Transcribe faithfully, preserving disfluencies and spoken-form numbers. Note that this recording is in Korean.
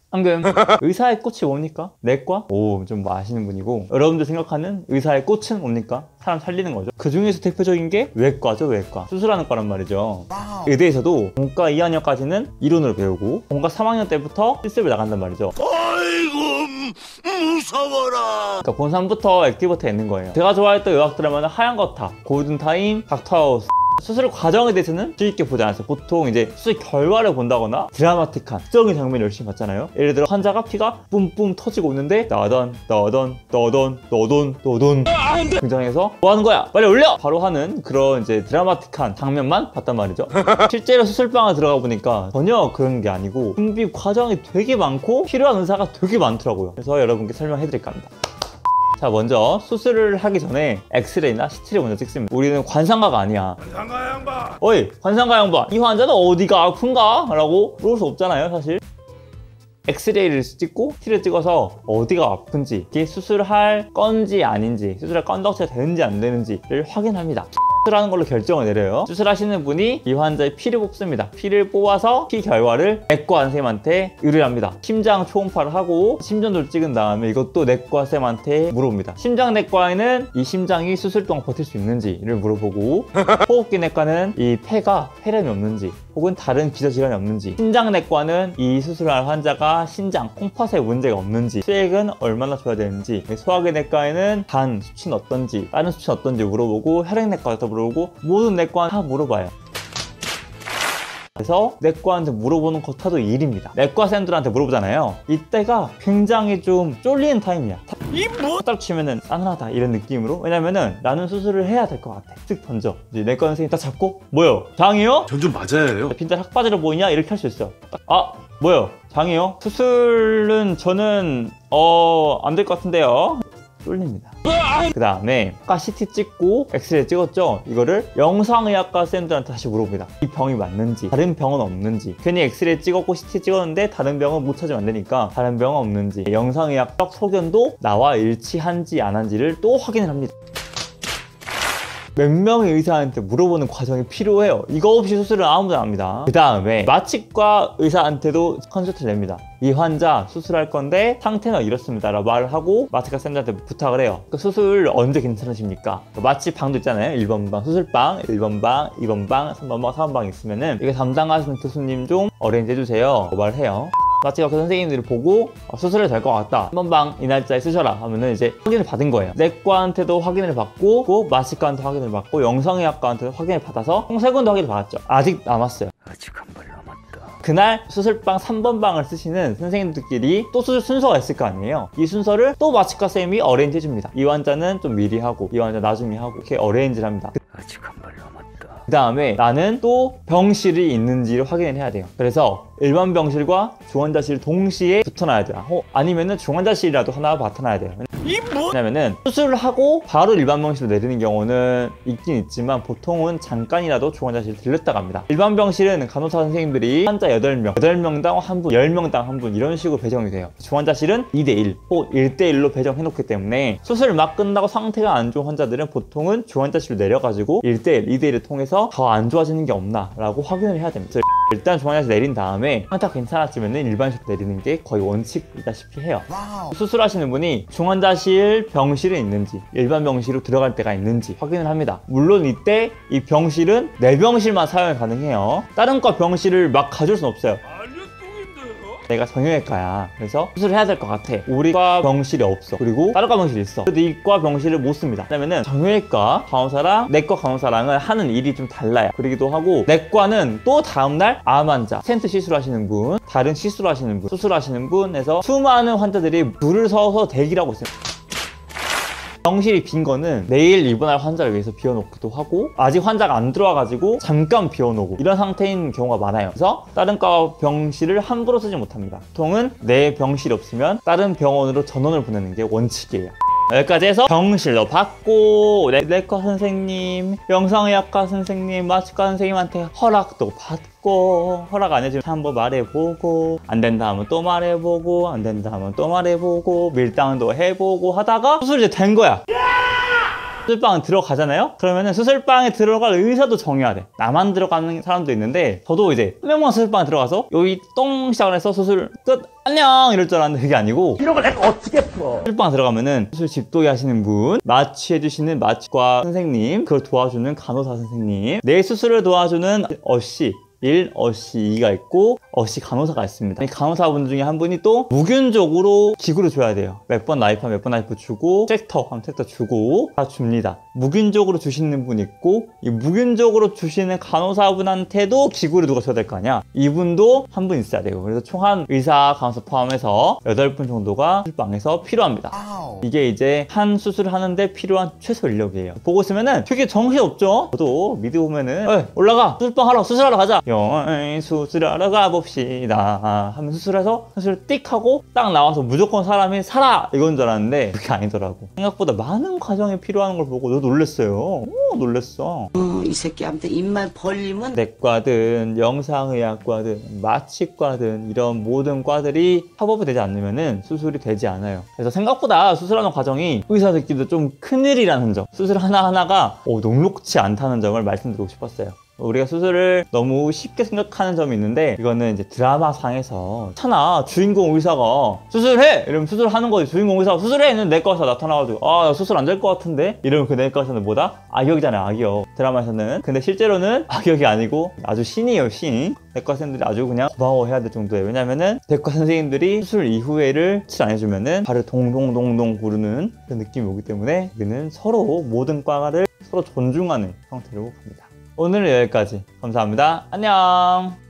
방금 의사의 꽃이 뭡니까? 내과? 오, 좀 뭐 아시는 분이고, 여러분들 생각하는 의사의 꽃은 뭡니까? 사람 살리는 거죠. 그 중에서 대표적인 게 외과죠. 외과. 수술하는 과란 말이죠. 의대에서도 본과 이 학년까지는 이론으로 배우고 본과 삼 학년 때부터 실습을 나간단 말이죠. 아이고 무서워라. 그러니까 본삼부터 액티브부터 있는 거예요. 제가 좋아했던 의학 드라마는 하얀 거탑, 골든타임, 닥터하우스. 수술 과정에 대해서는 주의깊게 보지 않았어요. 보통 이제 수술 결과를 본다거나 드라마틱한 특정인 장면을 열심히 봤잖아요. 예를 들어 환자가 피가 뿜뿜 터지고 있는데 나던 나던 너던 너돈 너돈 등장해서 뭐 하는 거야? 빨리 올려! 바로 하는 그런 이제 드라마틱한 장면만 봤단 말이죠. 실제로 수술방에 들어가 보니까 전혀 그런 게 아니고 준비 과정이 되게 많고 필요한 의사가 되게 많더라고요. 그래서 여러분께 설명해 드릴까 합니다. 자, 먼저 수술을 하기 전에 엑스레이나 씨티를 먼저 찍습니다. 우리는 관상가가 아니야. 관상가 양반. 어이, 관상가 양반, 이 환자는 어디가 아픈가? 라고 물을 수 없잖아요, 사실. 엑스레이를 찍고 티를 찍어서 어디가 아픈지, 이게 수술할 건지 아닌지, 수술할 건덕지가 되는지 안 되는지를 확인합니다. 수술하는 걸로 결정을 내려요. 수술하시는 분이 이 환자의 피를 뽑습니다. 피를 뽑아서 피 결과를 내과 선생님한테 의뢰합니다. 심장 초음파를 하고 심전도를 찍은 다음에 이것도 내과 선생님한테 물어봅니다. 심장내과에는 이 심장이 수술 동안 버틸 수 있는지를 물어보고, 호흡기 내과는 이 폐가 폐렴이 없는지 혹은 다른 기저질환이 없는지, 심장내과는 이 수술할 환자가 신장, 콩팥에 문제가 없는지, 수액은 얼마나 줘야 되는지, 소화기 내과에는 간 수치는 어떤지, 다른 수치는 어떤지 물어보고, 혈액내과도 물어보고, 모든 내과는 다 물어봐요. 그래서 내과한테 물어보는 것도 일입니다. 내과생들한테 물어보잖아요. 이때가 굉장히 좀 쫄리는 타임이야. 이 뭐? 딱 치면은 싸늘하다 이런 느낌으로. 왜냐면은 나는 수술을 해야 될 것 같아. 쓱 던져. 이제 내과 선생님 딱 잡고, 뭐요? 장이요? 전 좀 맞아야 해요. 빈tal 학 빠지러 보이냐? 이렇게 할 수 있어요. 딱, 아, 뭐요? 장이요? 수술은 저는 어... 안 될 것 같은데요. 쫄립니다. 그 다음에 아까 씨티 찍고 엑스레이 찍었죠? 이거를 영상의학과 쌤들한테 다시 물어봅니다. 이 병이 맞는지, 다른 병은 없는지. 괜히 엑스레이 찍었고 씨티 찍었는데 다른 병은 못 찾으면 안 되니까 다른 병은 없는지, 영상의학적 소견도 나와 일치한지 안 한지를 또 확인을 합니다. 몇 명의 의사한테 물어보는 과정이 필요해요. 이거 없이 수술을 아무도 안 합니다. 그 다음에 마취과 의사한테도 컨설트를 냅니다. 이 환자 수술할 건데 상태는 이렇습니다 라고 말을 하고 마취과 쌤들한테 부탁을 해요. 그 수술 언제 괜찮으십니까? 마취 방도 있잖아요. 일 번 방 수술방, 일 번 방, 이 번 방, 삼 번 방, 사 번 방 있으면은 이게 담당하시는 교수님 좀 어레인지 해주세요 말을 해요. 마취과 그 선생님들이 보고 어, 수술을 될 것 같다, 한 번 방 이 날짜에 쓰셔라 하면은 이제 확인을 받은 거예요. 내과한테도 확인을 받고, 또 마취과한테 확인을 받고, 영상의학과한테도 확인을 받아서 총 세 군데 확인을 받았죠. 아직 남았어요. 아직 한 발 남았다. 그날 수술방 삼 번 방을 쓰시는 선생님들끼리 또 수술 순서가 있을 거 아니에요. 이 순서를 또 마취과 쌤이 어레인지 해줍니다. 이 환자는 좀 미리 하고, 이 환자 나중에 하고, 이렇게 어레인지를 합니다. 아직 한 발 남았다. 그 다음에 나는 또 병실이 있는지를 확인을 해야 돼요. 그래서 일반 병실과 중환자실 동시에 붙어놔야 돼요. 어, 아니면은 중환자실이라도 하나 맡아놔야 돼요. 이 뭐? 왜냐면은 수술을 하고 바로 일반 병실로 내리는 경우는 있긴 있지만 보통은 잠깐이라도 중환자실 들렸다 갑니다. 일반 병실은 간호사 선생님들이 환자 여덟 명, 여덟 명당 한 분, 열 명당 한 분 이런 식으로 배정이 돼요. 중환자실은 이 대 일 혹은 일 대 일로 배정해 놓기 때문에 수술 막 끝나고 상태가 안 좋은 환자들은 보통은 중환자실로 내려가지고 일 대 일, 이 대 일을 통해서 더 안 좋아지는 게 없나 라고 확인을 해야 됩니다. 일단 중환자실 내린 다음에 상태가 괜찮아지면 일반실로 내리는 게 거의 원칙이다시피 해요. 와우. 수술하시는 분이 중환자실 병실에 있는지 일반 병실로 들어갈 때가 있는지 확인을 합니다. 물론 이때 이 병실은 내 병실만 사용이 가능해요. 다른 과 병실을 막 가져올 순 없어요. 내가 정형외과야. 그래서 수술을 해야 될 것 같아. 우리과 병실이 없어. 그리고 다른 과 병실이 있어. 그래도 이과 병실을 못 씁니다. 왜냐면은 정형외과 간호사랑 내과 간호사랑은 하는 일이 좀 달라요. 그러기도 하고, 내과는 또 다음날 암 환자, 스텐트 시술하시는 분, 다른 시술하시는 분, 수술하시는 분 해서 수많은 환자들이 줄을 서서 대기를 하고 있어요. 병실이 빈 거는 내일 입원할 환자를 위해서 비워놓기도 하고, 아직 환자가 안 들어와가지고 잠깐 비워놓고 이런 상태인 경우가 많아요. 그래서 다른 과 병실을 함부로 쓰지 못합니다. 보통은 내 병실이 없으면 다른 병원으로 전원을 보내는 게 원칙이에요. 여기까지 해서 병실도 받고, 내과 선생님, 영상의학과 선생님, 마취과 선생님한테 허락도 받고, 허락 안 해주면 한번 말해보고, 안 된다 하면 또 말해보고, 안 된다 하면 또 말해보고, 밀당도 해보고 하다가 수술이 된 거야. 수술방 들어가잖아요? 그러면은 수술방에 들어갈 의사도 정해야 돼. 나만 들어가는 사람도 있는데 저도 이제 한 명만 수술방에 들어가서 여기 똥 시작을 해서 수술 끝 안녕 이럴 줄 알았는데 그게 아니고 이런 걸 내가 어떻게 풀어? 수술방 들어가면은 수술 집도기 하시는 분, 마취해주시는 마취과 선생님, 그걸 도와주는 간호사 선생님, 내 수술을 도와주는 어씨 일, 어씨 이가 있고 어씨 간호사가 있습니다. 이 간호사분 중에 한 분이 또 무균적으로 기구를 줘야 돼요. 몇 번 나이프 몇 번 나이프 주고 잭터 하면 잭터 주고 다 줍니다. 무균적으로 주시는 분 있고 이 무균적으로 주시는 간호사분한테도 기구를 누가 줘야 될 거 아니야. 이분도 한 분 있어야 되고 그래서 총 한 의사, 간호사 포함해서 여덟 분 정도가 수술방에서 필요합니다. 이게 이제 한 수술을 하는데 필요한 최소 인력이에요. 보고 있으면은 되게 정신없죠? 저도 미드 보면은 어이, 올라가 수술방 하러 수술하러 가자. 영어의 수술하러 가봅시다 하면 수술해서 수술 띡 하고 딱 나와서 무조건 사람이 살아 이건 줄 알았는데 그게 아니더라고. 생각보다 많은 과정이 필요한 걸 보고 너 놀랬어요. 오, 놀랬어. 어, 이 새끼한테 입만 벌리면 내과든 영상의학과든 마취과든 이런 모든 과들이 협업이 되지 않으면 수술이 되지 않아요. 그래서 생각보다 수술하는 과정이 의사들끼리도 좀 큰일이라는 점, 수술 하나하나가 오, 녹록치 않다는 점을 말씀드리고 싶었어요. 우리가 수술을 너무 쉽게 생각하는 점이 있는데 이거는 이제 드라마상에서 차나 주인공 의사가 수술해! 이러면 수술하는 거지. 주인공 의사가 수술해! 있는 내과 의사 나타나가지고 아, 나 수술 안 될 것 같은데? 이러면 그 내과 의사는 뭐다? 악역이잖아요, 악역. 드라마에서는. 근데 실제로는 악역이 아니고 아주 신이에요, 신. 내과 선생님들이 아주 그냥 고마워해야 될 정도예요. 왜냐면은 내과 선생님들이 수술 이후에를 칠 안 해주면은 발을 동동동동 구르는 그런 느낌이 오기 때문에 우리는 서로 모든 과를 서로 존중하는 형태로 갑니다. 오늘은 여기까지. 감사합니다. 안녕.